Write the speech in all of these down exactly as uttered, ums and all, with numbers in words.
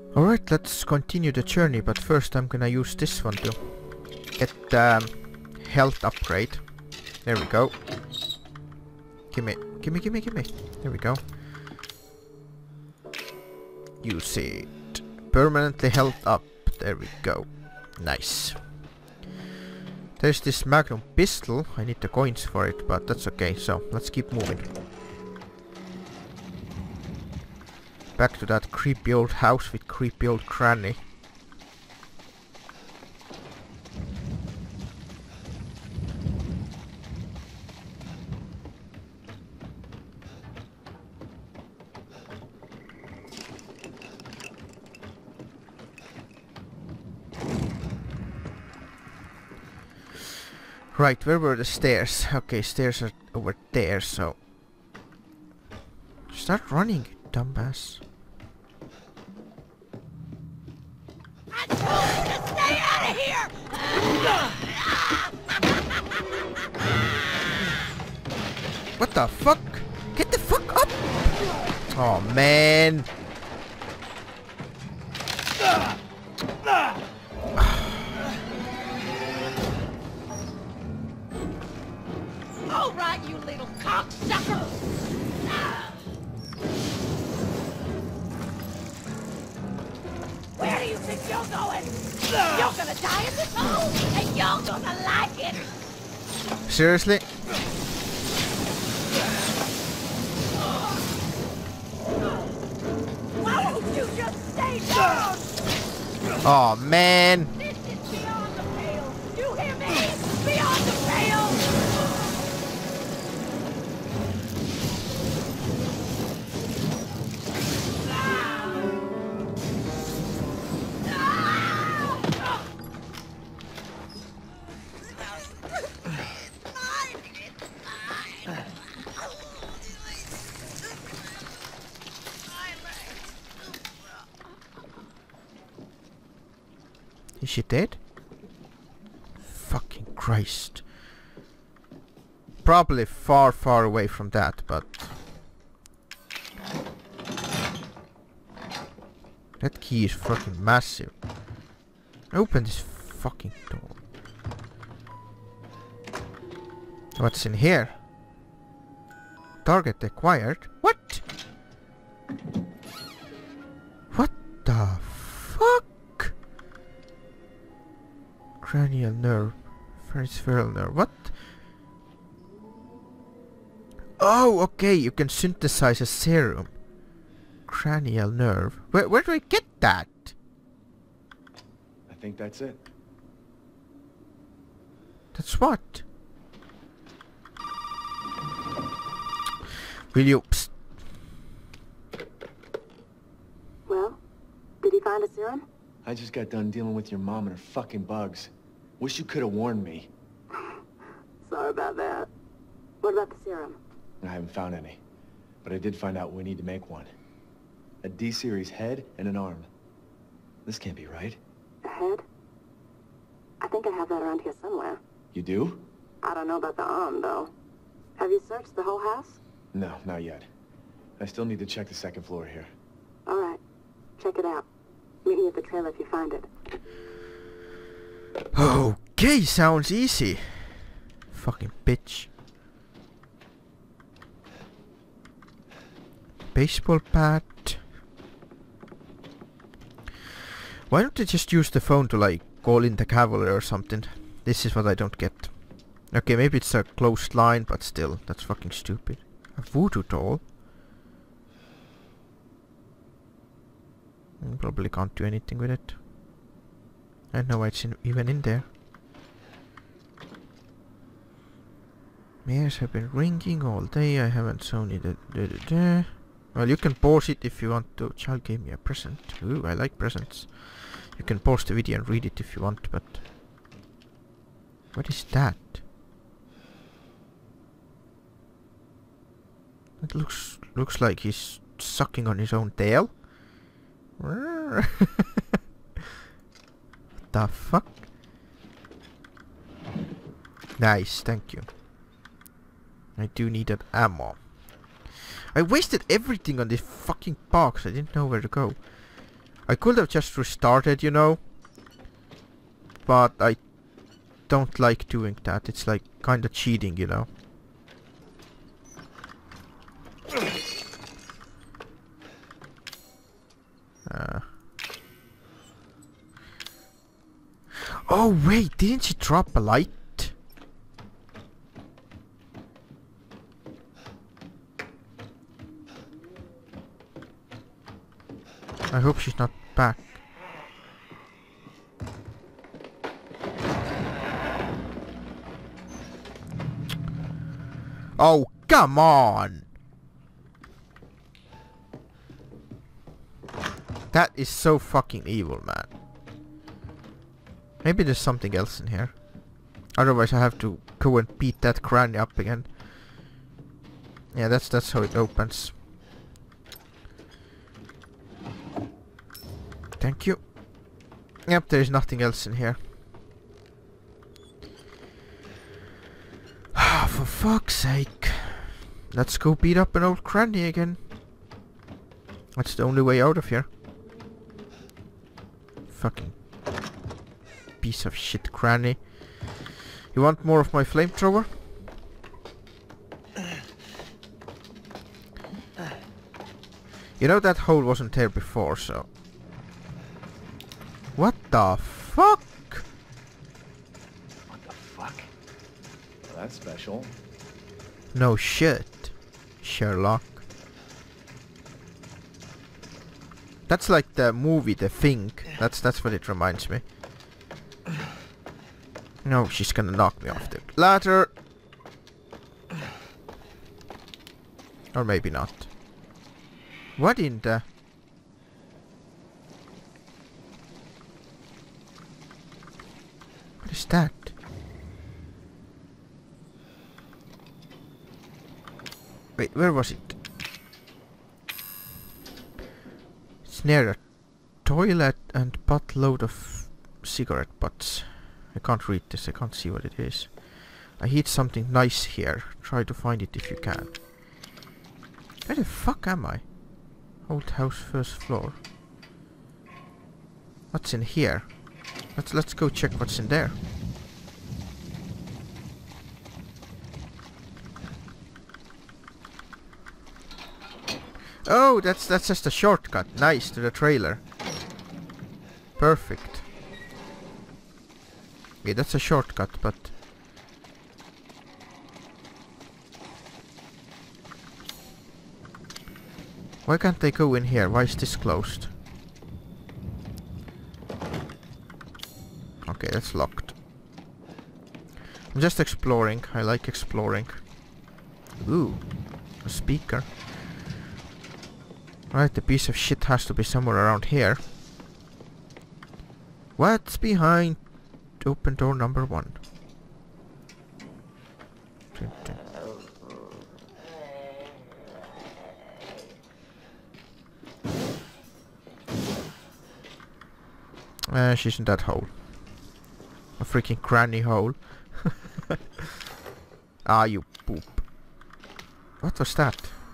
Alright, let's continue the journey, but first I'm gonna use this one to get um, health upgrade. There we go. Gimme, gimme, gimme, gimme. There we go. Use it. Permanently health up. There we go. Nice. There's this magnum pistol. I need the coins for it, but that's okay. So, let's keep moving. Back to that creepy old house with creepy old granny. Right, where were the stairs? Okay, stairs are over there, so... Start running, you dumbass. I told you to stay out of here! What the fuck? Get the fuck up! Oh man! All right, you little cocksucker! Where do you think you're going? You're gonna die in this hole, and you're gonna like it! Seriously? Why won't you just stay down? Oh man! This is beyond the pale! You hear me? Beyond the pale! Is she dead? Fucking Christ. Probably far, far away from that, but... That key is fucking massive. Open this fucking door. What's in here? Target acquired? What? What the fuck? Cranial nerve. Peripheral nerve. What? Oh, okay. You can synthesize a serum. Cranial nerve. Where, where do I get that? I think that's it. That's what? Will you... Psst. Well, did he find a serum? I just got done dealing with your mom and her fucking bugs. Wish you could have warned me. Sorry about that. What about the serum? I haven't found any. But I did find out we need to make one. A D-series head and an arm. This can't be right. A head? I think I have that around here somewhere. You do? I don't know about the arm, though. Have you searched the whole house? No, not yet. I still need to check the second floor here. All right. Check it out. Meet me at the trailer if you find it. Okay, sounds easy. Fucking bitch. Baseball bat. Why don't they just use the phone to like call in the cavalry or something? This is what I don't get. Okay, maybe it's a closed line, but still, that's fucking stupid. A voodoo doll? I probably can't do anything with it. I don't know why it's in, even in there. Ears have been ringing all day. I haven't shown it. Da, da, da, da. Well, you can pause it if you want to. Child gave me a present. Ooh, I like presents. You can pause the video and read it if you want, but... What is that? It looks looks like he's sucking on his own tail. What the fuck? Nice, thank you. I do need that ammo. I wasted everything on this fucking box. I didn't know where to go. I could have just restarted, you know. But I don't like doing that. It's like kinda cheating, you know. Uh. Oh wait, didn't she drop a light? I hope she's not back. Oh, come on! That is so fucking evil, man. Maybe there's something else in here. Otherwise I have to go and beat that granny up again. Yeah, that's that's how it opens. Thank you. Yep, there's nothing else in here. For fuck's sake. Let's go beat up an old granny again. That's the only way out of here. Fucking piece of shit granny. You want more of my flamethrower? You know that hole wasn't there before, so... What the fuck? What the fuck? Well, that's special. No shit, Sherlock. That's like the movie The Thing. That's that's what it reminds me. No, she's gonna knock me off the ladder. Or maybe not. What in the... What is that? Wait, where was it? It's near a toilet and buttload of cigarette butts. I can't read this, I can't see what it is. I hit something nice here. Try to find it if you can. Where the fuck am I? Old house, first floor. What's in here? Let's let's go check what's in there. Oh, that's that's just a shortcut. Nice, to the trailer. Perfect. Yeah, that's a shortcut, but... Why can't they go in here? Why is this closed? Okay, that's locked. I'm just exploring. I like exploring. Ooh, a speaker. Right, the piece of shit has to be somewhere around here. What's behind open door number one? Dun, dun. Uh, she's in that hole. A freaking granny hole. Ah, you poop. What was that?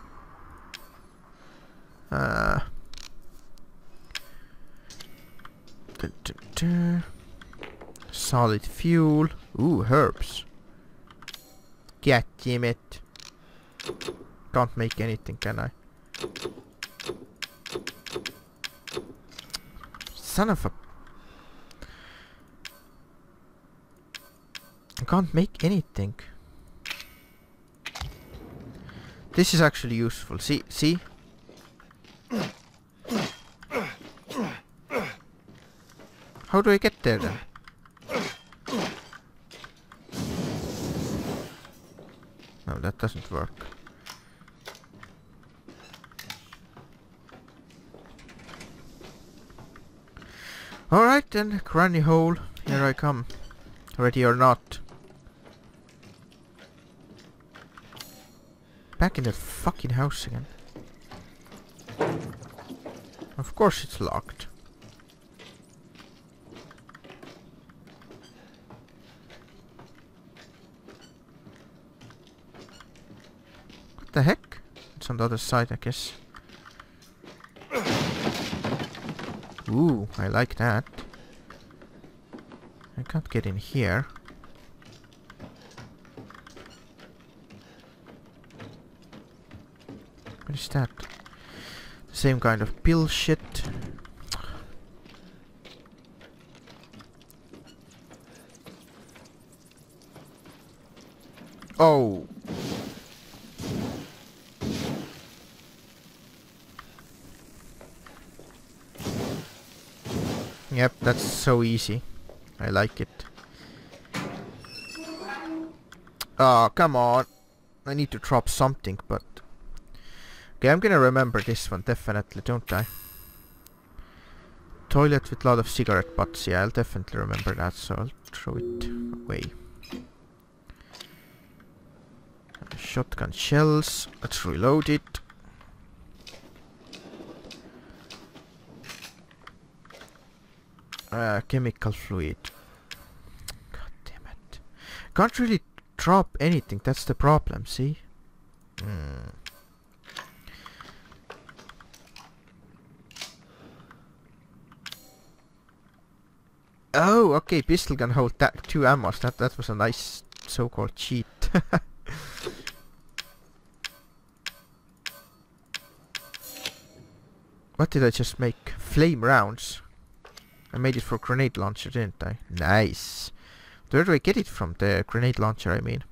Uh. Dun, dun, dun. Solid fuel. Ooh, herbs. God damn it. Can't make anything, can I? Son of a... I can't make anything. This is actually useful. See, see? How do I get there then? No, that doesn't work. Alright then, granny hole. Here I come. Ready or not. Back in the fucking house again. Of course it's locked. What the heck? It's on the other side, I guess. Ooh, I like that. I can't get in here. What is that? The same kind of pill shit. Oh. Yep, that's so easy. I like it. Oh, come on. I need to drop something, but... Okay, I'm gonna remember this one, definitely, don't I? Toilet with a lot of cigarette butts. Yeah, I'll definitely remember that, so I'll throw it away. Shotgun shells. Let's reload it. Uh, chemical fluid. God damn it. Can't really drop anything, that's the problem, see? Hmm. Oh, okay, pistol can hold that two ammos. That that was a nice so-called cheat. What did I just make? Flame rounds. I made it for grenade launcher, didn't I? Nice. Where do I get it from? The grenade launcher, I mean.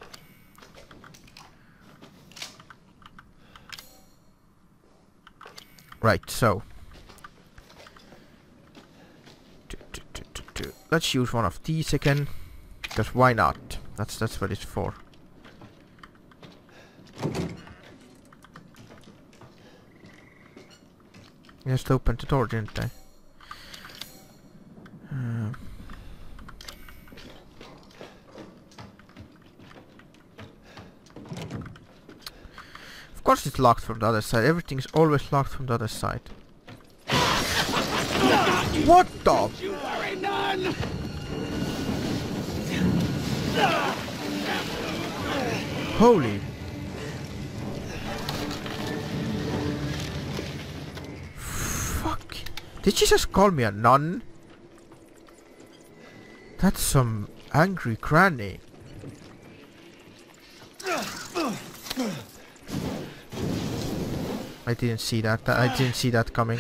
Right, so. Let's use one of these again. Because why not? That's that's what it's for. Just opened the door, didn't I? Uh, of course it's locked from the other side. Everything is always locked from the other side. What the? You are a nun! Holy. Fuck. Did she just call me a nun? That's some angry granny. I didn't see that. I didn't see that coming.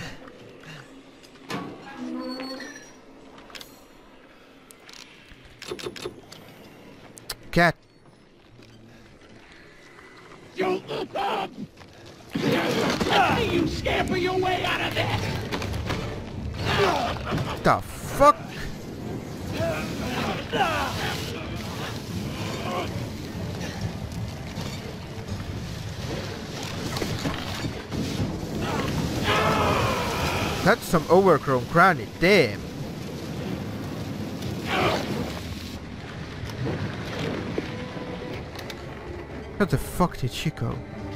Cat. Don't look up! You scamper your way out of this! The fuck? That's some overgrown granny, damn. Where the fuck did she go?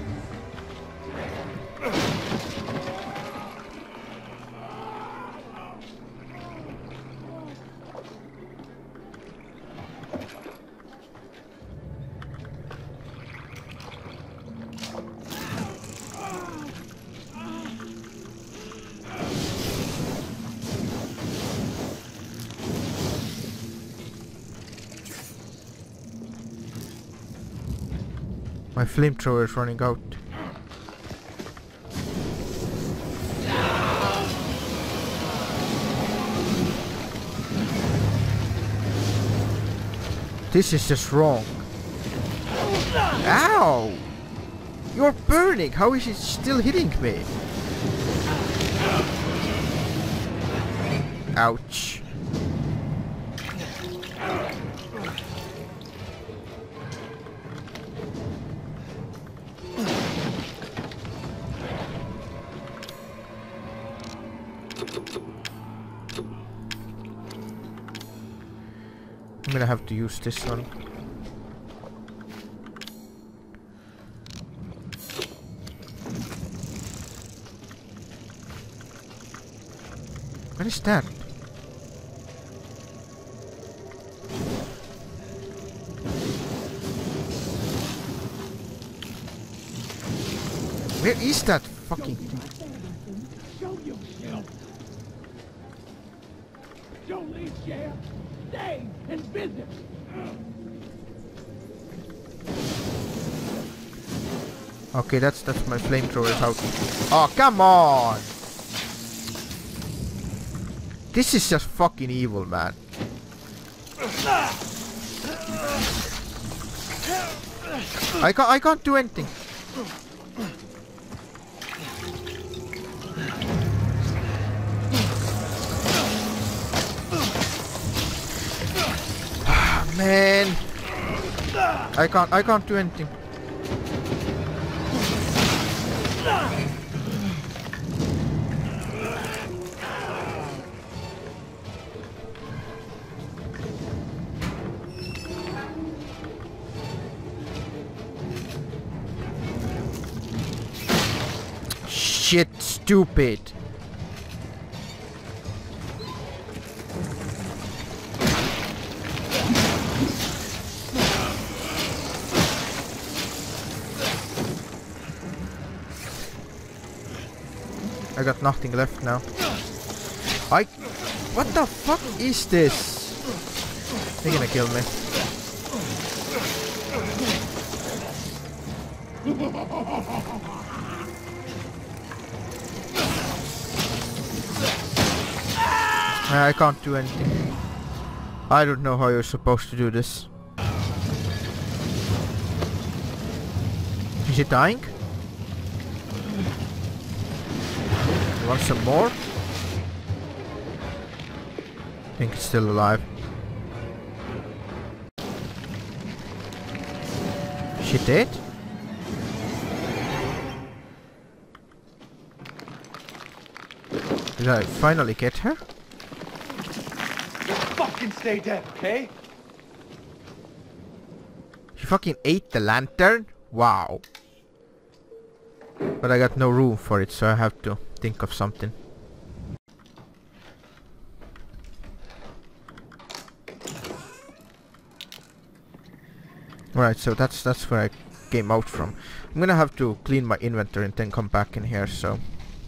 My flamethrower is running out. This is just wrong. Ow! You're burning! How is it still hitting me? Ouch. I'm gonna have to use this one. What is that? Where is that fucking thing? Show yourself! Don't leave, Sheriff. Stay and visit. Okay, that's that's my flamethrower is out. Oh, come on! This is just fucking evil, man. I can't I can't do anything. Man, I can't I can't do anything. Shit, stupid. I got nothing left now. I... What the fuck is this? They're gonna kill me. I can't do anything. I don't know how you're supposed to do this. Is it dying? You want some more? I think it's still alive. Is she dead? Did I finally get her? Fucking stay dead, okay? She fucking ate the lantern? Wow. But I got no room for it, so I have to think of something. Right, so that's that's where I came out from. I'm gonna have to clean my inventory and then come back in here, so...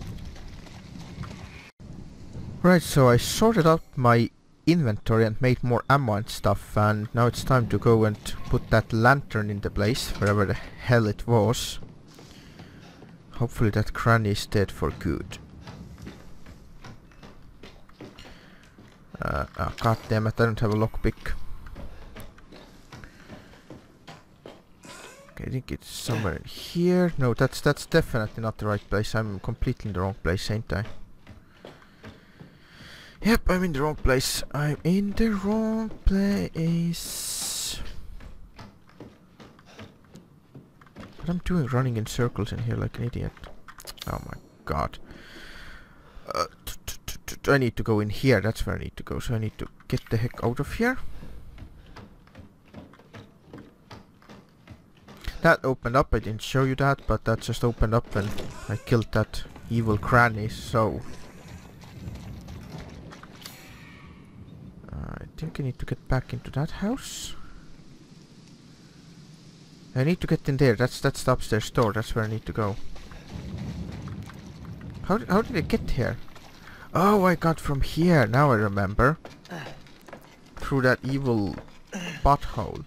Right, so I sorted out my inventory and made more ammo and stuff, and now it's time to go and put that lantern into place, wherever the hell it was. Hopefully that granny is dead for good. Uh, oh, god damn it, I don't have a lockpick. Okay, I think it's somewhere in here. No, that's that's definitely not the right place. I'm completely in the wrong place, ain't I? Yep, I'm in the wrong place. I'm in the wrong place. What I'm doing running in circles in here like an idiot. Oh my god. Uh, t -t -t -t -t I need to go in here. That's where I need to go. So I need to get the heck out of here. That opened up. I didn't show you that, but that just opened up and I killed that evil granny, so... I think I need to get back into that house. I need to get in there. That's that's the upstairs door. That's where I need to go. How how did I get here? Oh, I got from here. Now I remember. Through that evil butthole.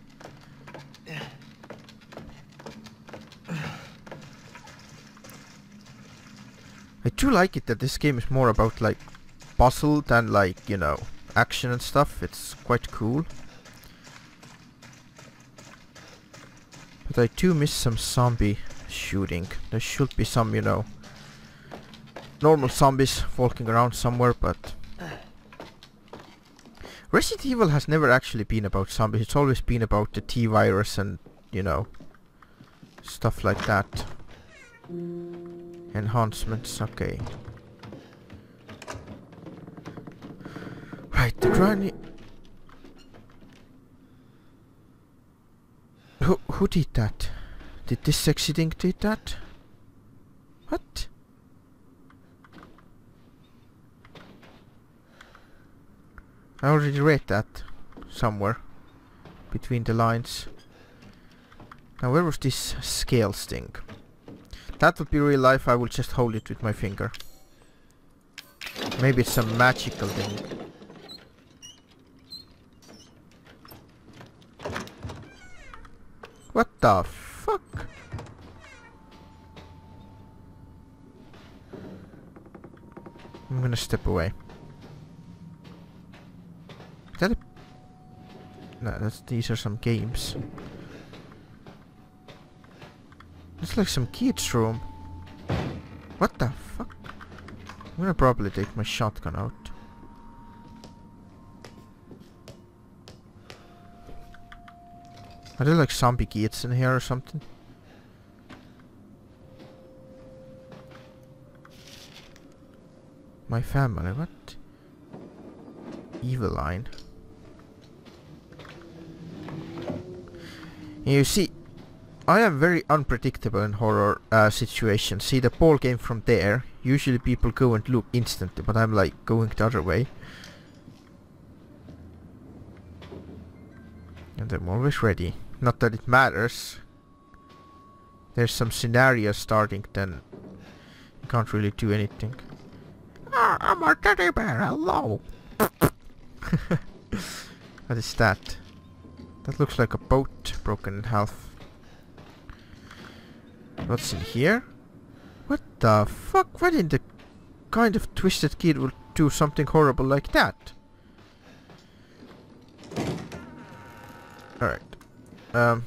I do like it that this game is more about like puzzle than like, you know, action and stuff. It's quite cool. But I do miss some zombie shooting. There should be some, you know, normal zombies walking around somewhere, but... Resident Evil has never actually been about zombies. It's always been about the T-virus and, you know, stuff like that. Enhancements, okay. Right, the granny... Who, who did that? Did this sexy thing did that? What? I already read that somewhere between the lines. Now where was this scales thing? That would be real life. I will just hold it with my finger. Maybe it's some magical thing. the fuck? I'm gonna step away. Is that a... No, that's, these are some games. It's like some kids' room. What the fuck? I'm gonna probably take my shotgun out. Are there like zombie kids in here or something? My family, what? Evil line. You see, I am very unpredictable in horror uh, situations. See, the ball came from there. Usually people go and look instantly, but I'm like going the other way. And I'm always ready. Not that it matters. There's some scenario starting, then you can't really do anything. Ah, I'm a teddy bear, hello! What is that? That looks like a boat broken in half. What's in here? What the fuck? What in the kind of twisted kid would do something horrible like that? Alright. Um,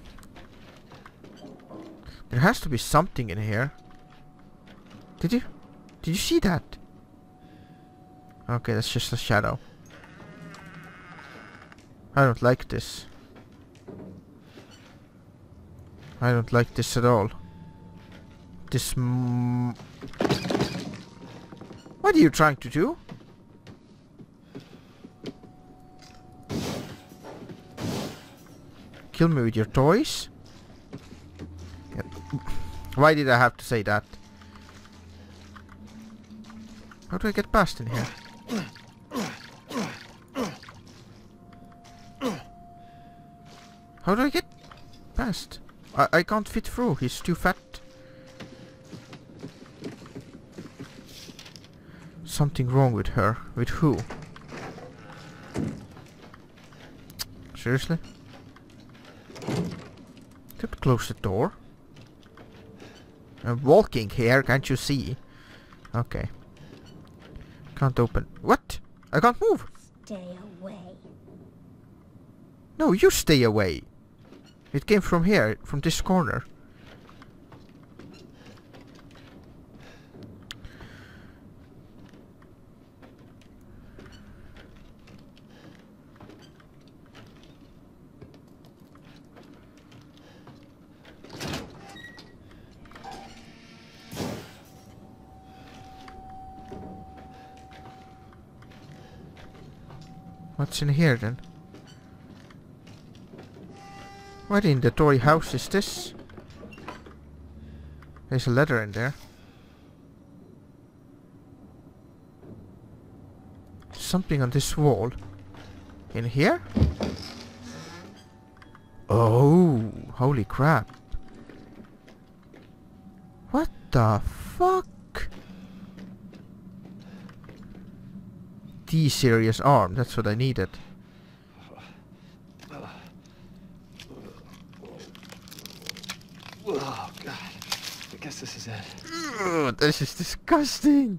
there has to be something in here. Did you? Did you see that? Okay, that's just a shadow. I don't like this. I don't like this at all. This m- What are you trying to do? Kill me with your toys? Yeah. Why did I have to say that? How do I get past in here? How do I get past? I, I can't fit through, he's too fat. Something wrong with her. With who? Seriously? Could close the door. I'm walking here, can't you see? Okay. Can't open. What? I can't move. Stay away. No, you stay away. It came from here, from this corner. What's in here then? What in the toy house is this? There's a letter in there. Something on this wall. In here? Oh, holy crap. What the fuck? D-series arm, that's what I needed. Oh, God. I guess this is it. Ugh, this is disgusting.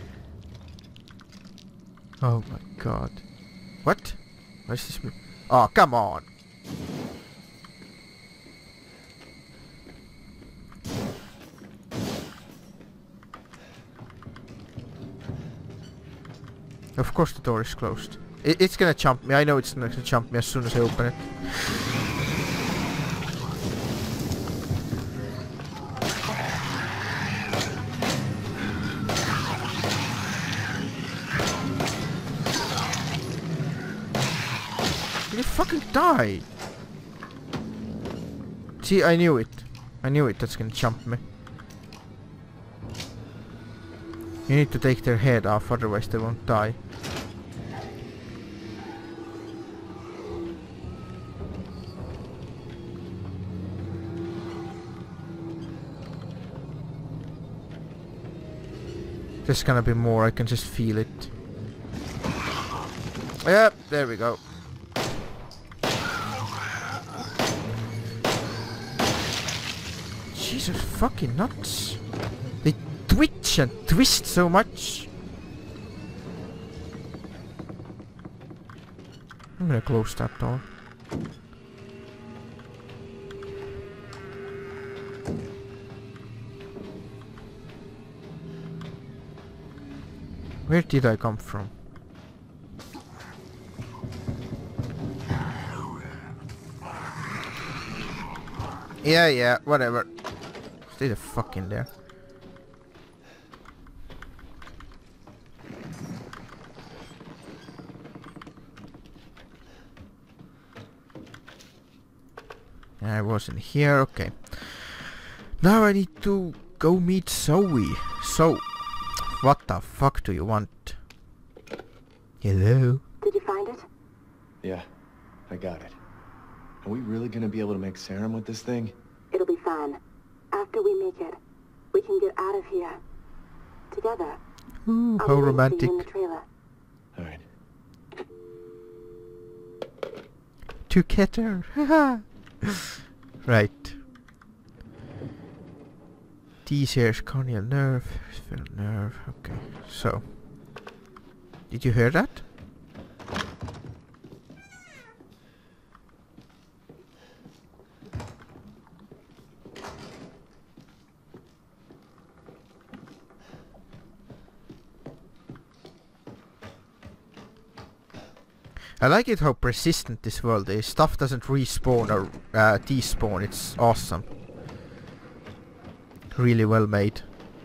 Oh my god. What? What is this? Oh, come on. Of course the door is closed. It, it's gonna jump me. I know it's gonna jump me as soon as I open it. Will you fucking die? See, I knew it. I knew it. That's gonna jump me. You need to take their head off, otherwise they won't die. There's gonna be more, I can just feel it. Yep, there we go. Jesus fucking nuts. They twitch and twist so much. I'm gonna close that door. Where did I come from? Yeah, yeah, whatever. Stay the fuck in there. I wasn't here, okay. Now I need to go meet Zoe. So, what the fuck do you want? Hello? Did you find it? Yeah, I got it. Are we really gonna be able to make serum with this thing? It'll be fine. After we make it, we can get out of here. Together. Ooh, I'll how be waiting for romantic. you in the trailer. Alright. Together. Right. These here's corneal nerve, spinal nerve. Okay, so. Did you hear that? I like it how persistent this world is. Stuff doesn't respawn or uh, despawn. It's awesome. Really well made.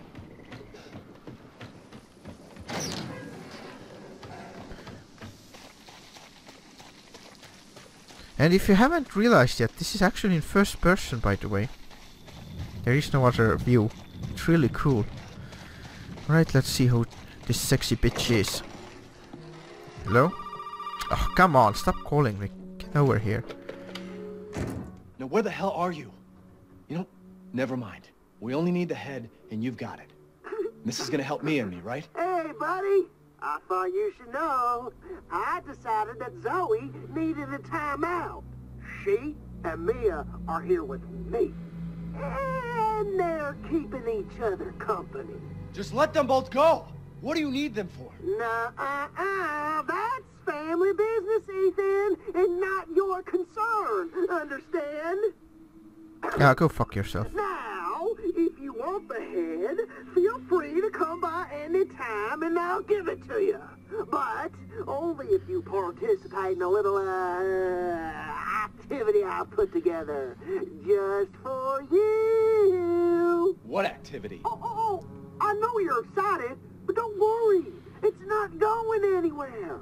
And if you haven't realized yet, this is actually in first person, by the way. There is no other view. It's really cool. Right, let's see who this sexy bitch is. Hello? Oh, come on, stop calling me. Get over here. Now where the hell are you? You know, never mind. We only need the head, and you've got it. This is gonna help me and me, right? Hey, buddy. I thought you should know. I decided that Zoe needed a timeout. She and Mia are here with me. And they're keeping each other company. Just let them both go! What do you need them for? Nuh-uh-uh. That's family business, Ethan, and not your concern. Understand? Yeah, go fuck yourself. Now, if you want the head, feel free to come by any time and I'll give it to you. But only if you participate in a little, uh, activity I put together. Just for you. What activity? Oh, oh, oh, I know you're excited, but don't worry. It's not going anywhere.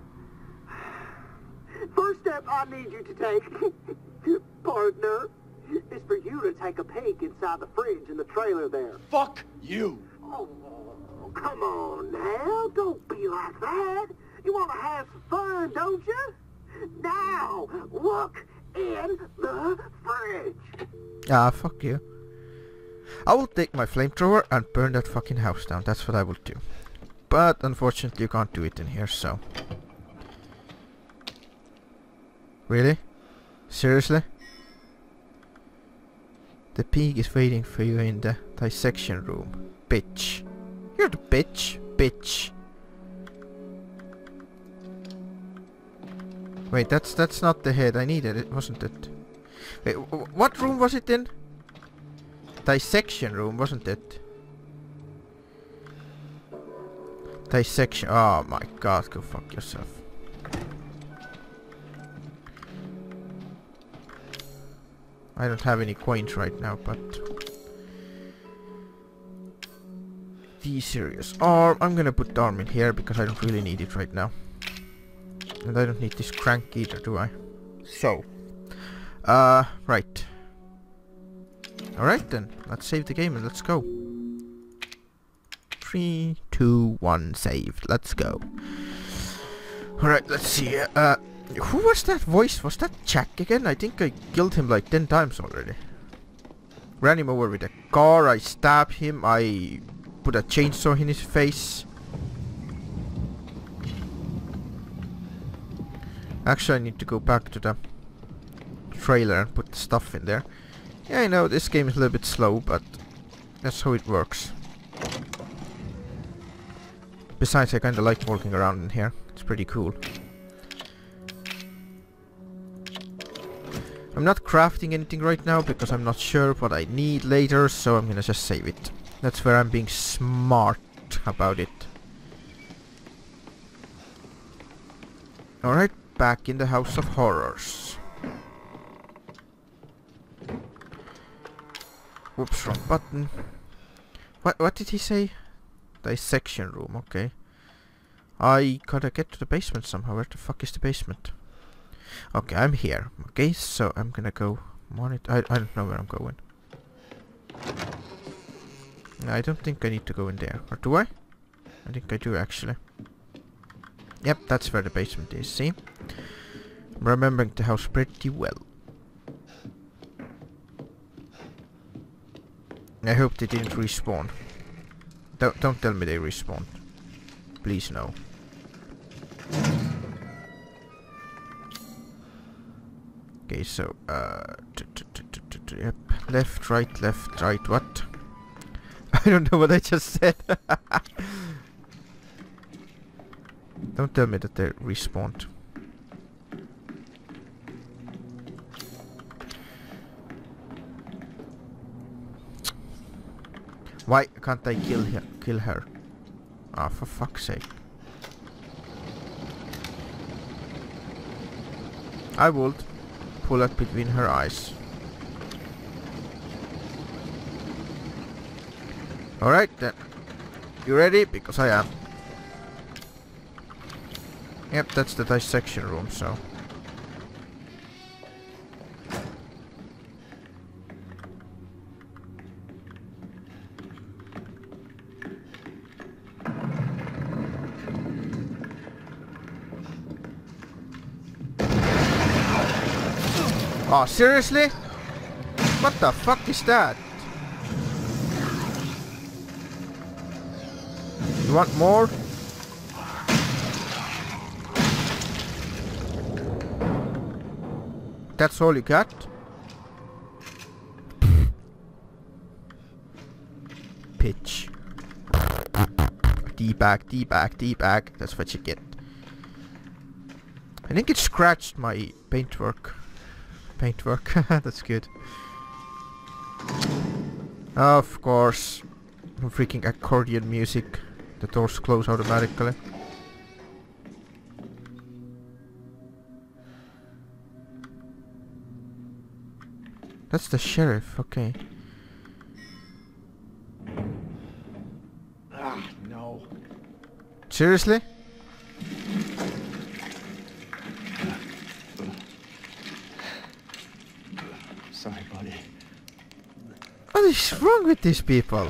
First step I need you to take, partner, is for you to take a peek inside the fridge in the trailer there. Fuck you! Oh, come on now. Don't be like that. You want to have some fun, don't you? Now, look in the fridge. Ah, fuck you. I will take my flamethrower and burn that fucking house down. That's what I will do. But unfortunately you can't do it in here, so... Really? Seriously? The pig is waiting for you in the dissection room. Bitch. You're the bitch. Bitch. Wait, that's that's not the head I needed, it wasn't it? Wait, w what room was it in? Dissection room, wasn't it? Dissection. Oh my god, go fuck yourself. I don't have any coins right now, but... The serious arm. I'm gonna put the arm in here because I don't really need it right now. And I don't need this crank either, do I? So. Uh, right. Alright then, let's save the game and let's go. Three, two, one, saved. Let's go. Alright, let's see. Uh, who was that voice? Was that Jack again? I think I killed him like ten times already. Ran him over with a car, I stabbed him, I put a chainsaw in his face. Actually, I need to go back to the trailer and put the stuff in there. Yeah, I know this game is a little bit slow, but that's how it works. Besides, I kinda like walking around in here. It's pretty cool. I'm not crafting anything right now because I'm not sure what I need later, so I'm gonna just save it. That's where I'm being smart about it. Alright, back in the House of Horrors. Whoops, wrong button. What what did he say? Dissection room, okay. I gotta get to the basement somehow. Where the fuck is the basement? Okay, I'm here. Okay, so I'm gonna go monitor. I, I don't know where I'm going. I don't think I need to go in there. Or do I? I think I do actually. Yep, that's where the basement is, see? I'm remembering the house pretty well. I hope they didn't respawn. Don't, don't tell me they respawned. Please no. Okay, so, uh... T -t -t -t -t -t yep. Left, right, left, right, what? I don't know what I just said. Don't tell me that they respawned. Why can't I kill her? Kill her? Ah, oh, for fuck's sake! I would pull up between her eyes. All right then. You ready? Because I am. Yep, that's the dissection room. So. Oh, seriously? What the fuck is that? You want more? That's all you got? Pitch. D-bag, D-bag, D-bag. That's what you get. I think it scratched my paintwork. Paintwork. That's good. Of course. Freaking accordion music. The doors close automatically. That's the sheriff, okay. Ah, no. Seriously? Sorry, buddy. What is wrong with these people?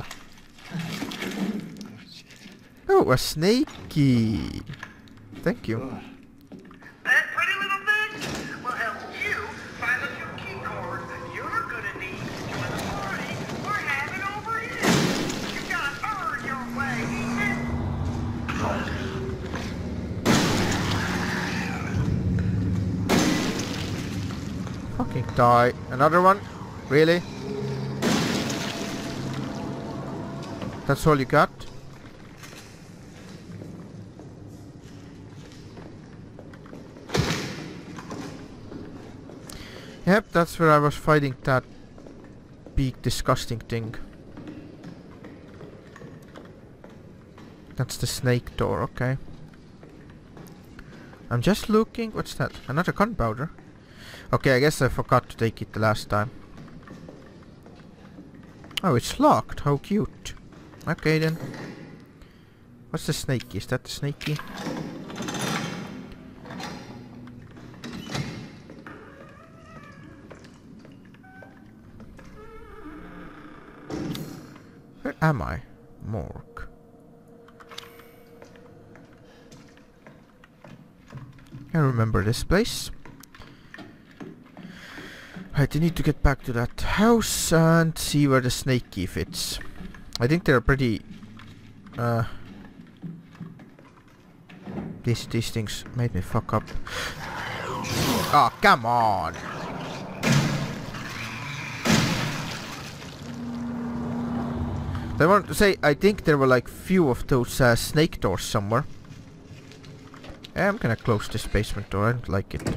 Oh, a snakey. Thank you. That pretty little thing will help you find a new key card you're gonna need to join the party we're having over here. You gotta earn your way in. Fucking die. Another one? Really? That's all you got? Yep, that's where I was fighting that big disgusting thing. That's the snake door, okay. I'm just looking. What's that? Another gunpowder? Okay, I guess I forgot to take it the last time. Oh, it's locked. How cute. Okay then. What's the snakey? Is that the snakey? Where am I? Morgue. I remember this place. Right, I need to get back to that house and see where the snake key fits. I think they're pretty... Uh, these, these things made me fuck up. Oh, come on! I want to say, I think there were like few of those uh, snake doors somewhere. I'm gonna close this basement door, I don't like it.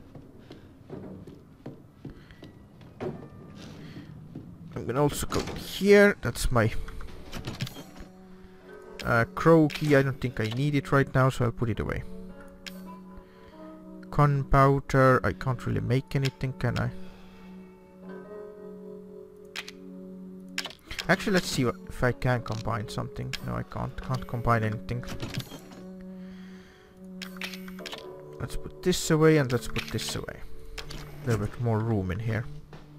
I'm gonna also go here, that's my uh, crow key. I don't think I need it right now, so I'll put it away. Gunpowder, I can't really make anything, can I? Actually, let's see what, if I can combine something. No, I can't. Can't combine anything. Let's put this away and let's put this away. A little bit more room in here.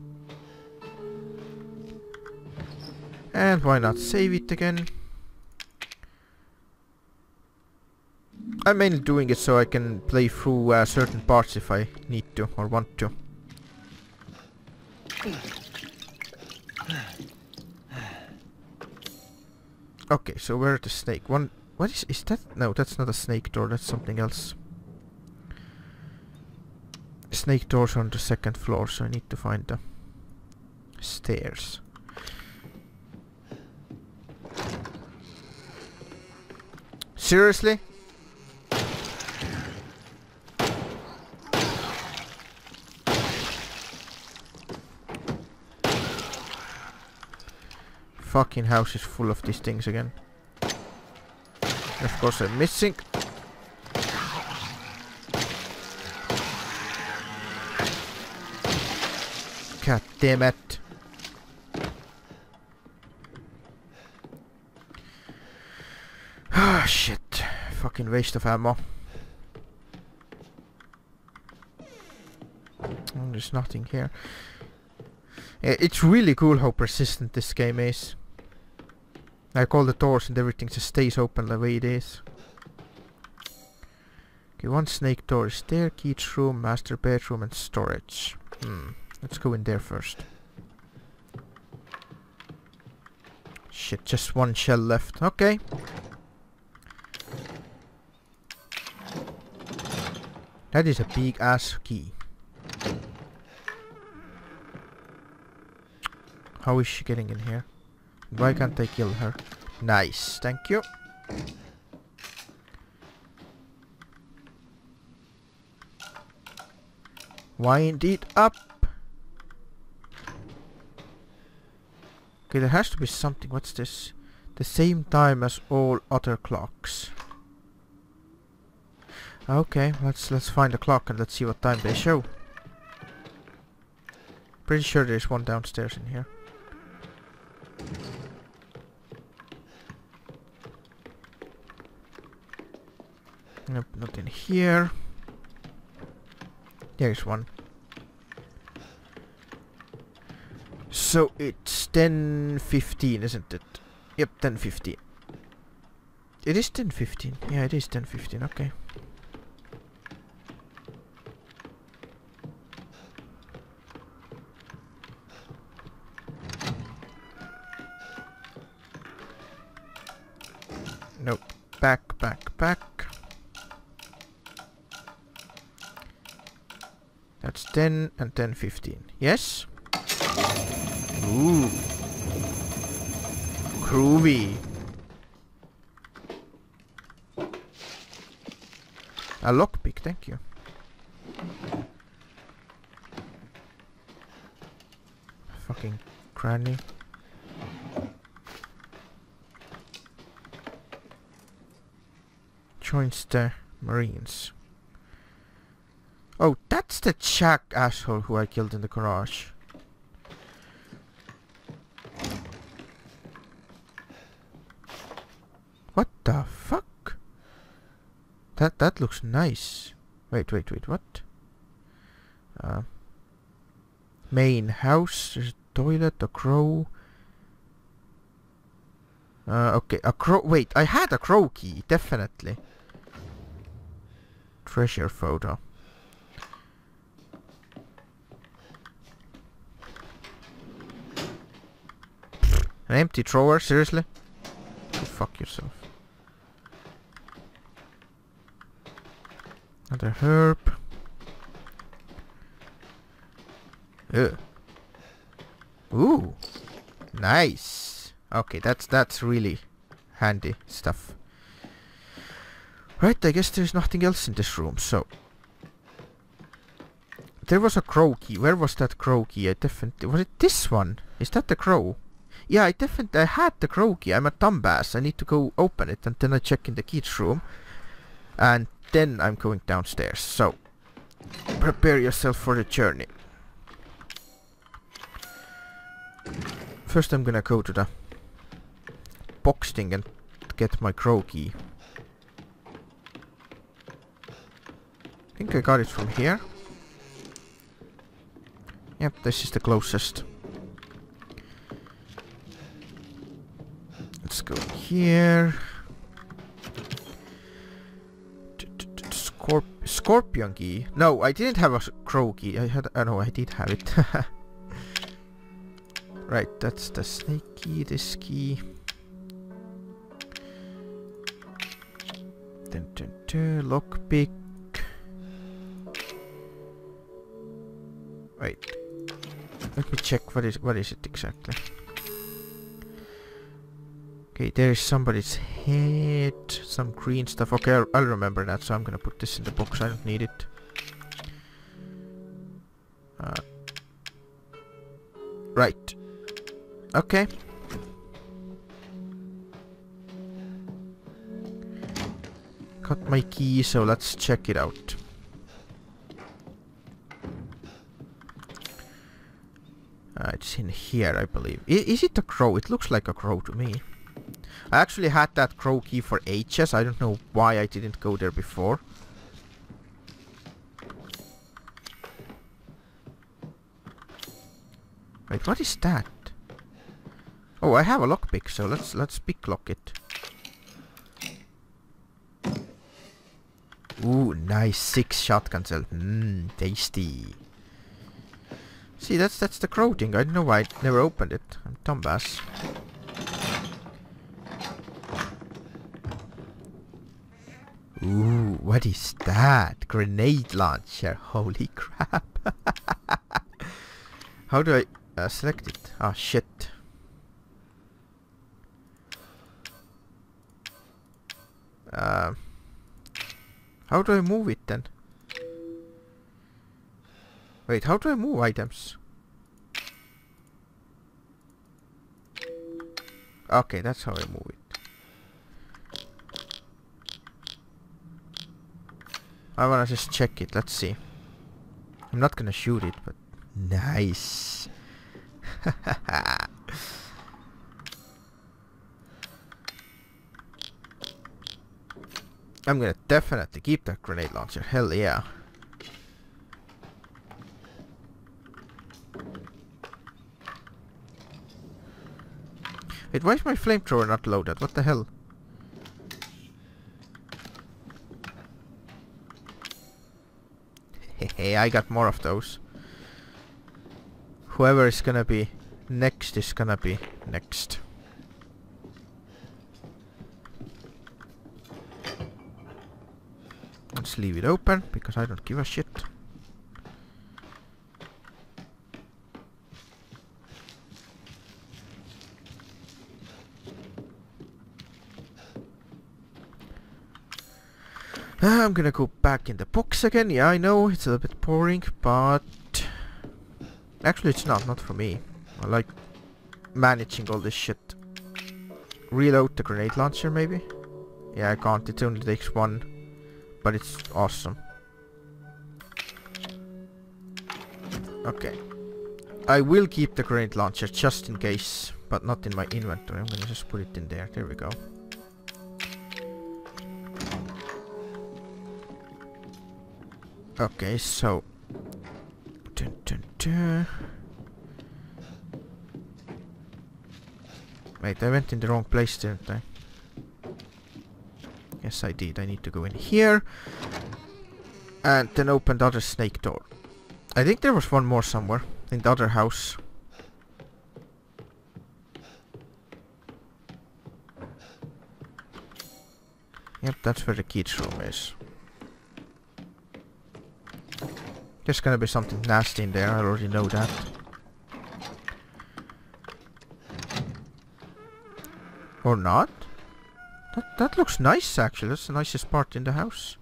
And why not save it again? I'm mainly doing it so I can play through uh, certain parts if I need to or want to. Okay, so where's the snake? One, what is, is that? No, that's not a snake door, that's something else. Snake doors are on the second floor, so I need to find the stairs. Seriously? Fucking house is full of these things again. Of course I'm missing. God damn it. Ah, shit. Fucking waste of ammo. Oh, there's nothing here. It's really cool how persistent this game is. Like all the doors and everything just stays open the way it is. Okay, one snake door is there, Keith's room, master bedroom and storage. Hmm, let's go in there first. Shit, just one shell left. Okay. That is a big ass key. How is she getting in here? Why can't I kill her? Nice, thank you. Wind it up. Okay, there has to be something. What's this? The same time as all other clocks. Okay, let's let's find a clock and let's see what time they show. Pretty sure there's one downstairs in here. Nope, not in here. There's one. So it's ten fifteen, isn't it? Yep, ten fifteen. It is ten fifteen. Yeah, it is ten fifteen. Okay. Nope. Back, back, back. That's ten and ten fifteen. Yes? Ooh. Groovy. A lockpick, thank you. Fucking granny. Joins the Marines. Oh, that's the Jack asshole who I killed in the garage. What the fuck? That that looks nice. Wait, wait, wait, what? Uh, main house, there's a toilet, a crow. Uh, okay, a crow. Wait, I had a crow key, definitely. Treasure photo. An empty drawer, seriously? Go fuck yourself. Another herb. Ugh. Ooh. Nice. Okay, that's that's really handy stuff. Right, I guess there's nothing else in this room, so... There was a crow key. Where was that crow key? I definitely... Was it this one? Is that the crow? Yeah, I definitely... I had the crow key. I'm a dumbass. I need to go open it, and then I check in the kids' room. And then I'm going downstairs, so... Prepare yourself for the journey. First I'm gonna go to the... box thing and get my crow key. I think I got it from here. Yep, this is the closest. Let's go here. Scorp scorpion key? No, I didn't have a crow key. I had... Oh no, I did have it. Right, that's the snake key, this key. Dun, dun, dun, lockpick. Wait. Let me check what is what is it exactly. Okay, there is somebody's head, some green stuff. Okay, I'll, I'll remember that, so I'm gonna put this in the box. I don't need it. Uh, right. Okay. Got my key, so let's check it out. Uh, it's in here, I believe. I is it a crow? It looks like a crow to me. I actually had that crow key for ages. I don't know why I didn't go there before. Wait, what is that? Oh, I have a lockpick, so let's let's pick lock it. Ooh, nice six shotgun cell. Mmm, tasty. See, that's that's the crow thing. I don't know why I never opened it. I'm dumbass. Ooh, what is that? Grenade launcher. Holy crap. How do I uh, select it? Ah, shit. Uh, how do I move it then? Wait, how do I move items? Okay, that's how I move it. I wanna just check it, let's see. I'm not gonna shoot it, but... Nice! I'm gonna definitely keep that grenade launcher, hell yeah. Wait, why is my flamethrower not loaded? What the hell? Hey, I got more of those. Whoever is gonna be next is gonna be next. Let's leave it open, because I don't give a shit. I'm gonna go back in the box again. Yeah, I know, it's a little bit boring, but... Actually, it's not, not for me. I like managing all this shit. Reload the grenade launcher, maybe? Yeah, I can't. It only takes one. But it's awesome. Okay. I will keep the grenade launcher just in case, but not in my inventory. I'm gonna just put it in there. There we go. Okay, so... Dun, dun, dun. Wait, I went in the wrong place, didn't I? Yes, I did. I need to go in here. And then open the other snake door. I think there was one more somewhere. In the other house. Yep, that's where the kids' room is. There's gonna be something nasty in there, I already know that. Or not? That, that looks nice actually. That's the nicest part in the house.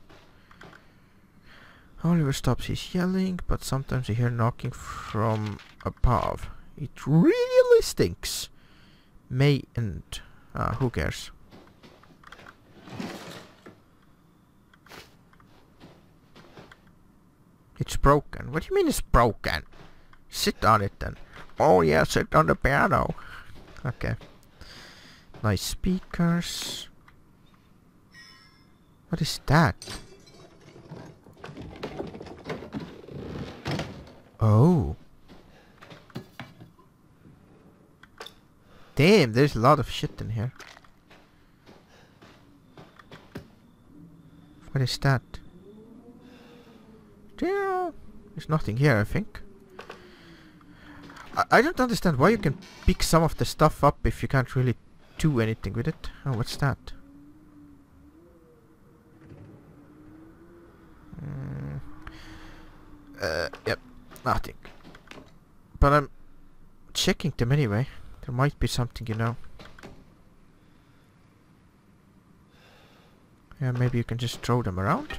Oliver stops his yelling, but sometimes you hear knocking from above. It really stinks. May and... Ah, who cares? It's broken. What do you mean it's broken? Sit on it then. Oh yeah, sit on the piano. Okay. Nice speakers. What is that? Oh. Damn, there's a lot of shit in here. What is that? There's nothing here, I think. I, I don't understand why you can pick some of the stuff up if you can't really do anything with it. Oh, what's that? Mm. Uh, yep, nothing. But I'm checking them anyway. There might be something, you know. Yeah, maybe you can just throw them around.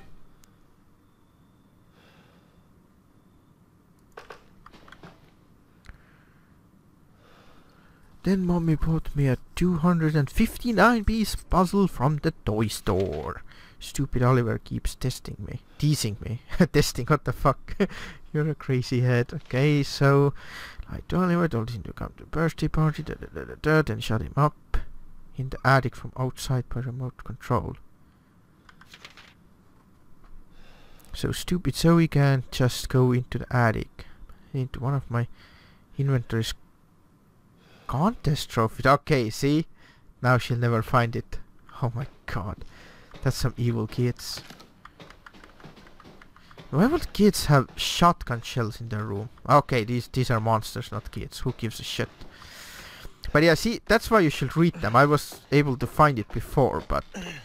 Then mommy bought me a two hundred fifty-nine piece puzzle from the toy store. Stupid Oliver keeps testing me. Teasing me. Testing, what the fuck? You're a crazy head. Okay, so... I told Oliver, told him to come to the birthday party, da da da da da, then shut him up in the attic from outside by remote control. So stupid, so we can just go into the attic. Into one of my inventories. Contest trophy. Okay, see? Now she'll never find it. Oh my god. That's some evil kids. Why would kids have shotgun shells in their room? Okay, these these are monsters, not kids. Who gives a shit? But yeah, see, that's why you should read them. I was able to find it before, but...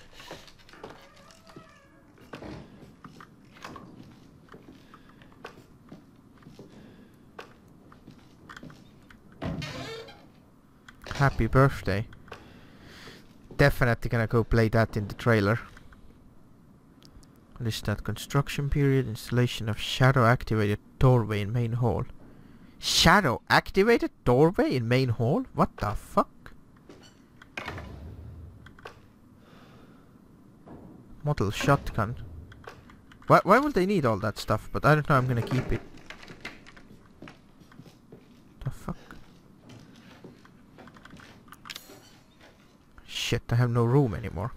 Happy birthday. Definitely gonna go play that in the trailer. What is that? Construction period, installation of shadow activated doorway in main hall. Shadow activated doorway in main hall? What the fuck? Model shotgun. Why, why would they need all that stuff? But I don't know, I'm gonna keep it. The fuck? Shit, I have no room anymore.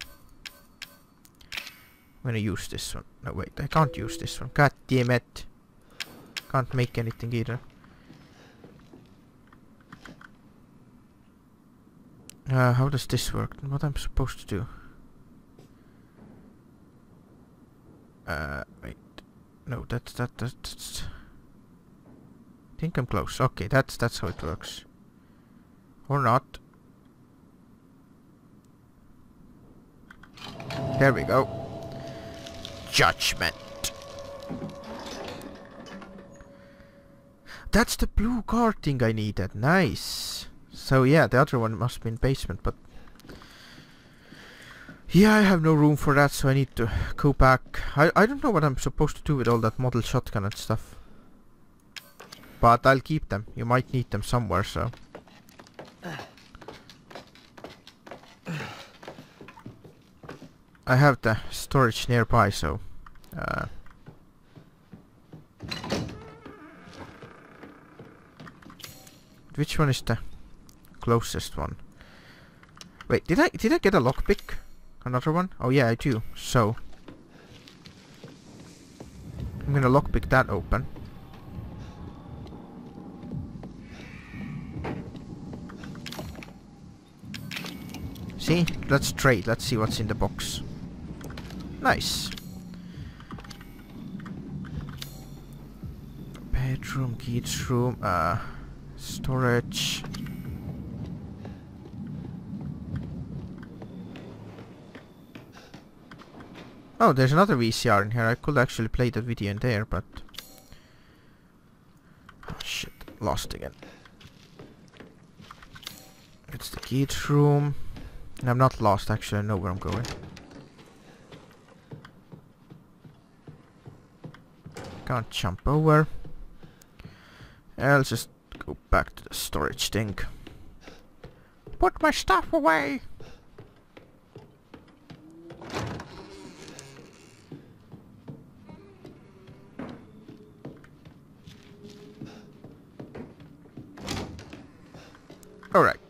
I'm gonna use this one. No, wait, I can't use this one. God damn it. Can't make anything either. Uh, how does this work? What I'm supposed to do? Uh, wait. No, that's, that, that's... I think I'm close. Okay, that's, that's how it works. Or not. There we go. Judgment. That's the blue card thing I needed. Nice. So yeah, the other one must be in basement, but... Yeah, I have no room for that, so I need to go back. I, I don't know what I'm supposed to do with all that model shotgun and stuff. But I'll keep them. You might need them somewhere, so... I have the storage nearby, so... Uh, which one is the closest one? Wait, did I did I get a lockpick? Another one? Oh yeah, I do. So... I'm gonna lockpick that open. See? Let's trade. Let's see what's in the box. Nice. Bedroom, kids room, uh, storage. Oh, there's another V C R in here. I could actually play that video in there, but... Oh shit, lost again. It's the kids room. I'm not lost, actually, I know where I'm going. Can't jump over. I'll just go back to the storage thing. Put my stuff away! Alright.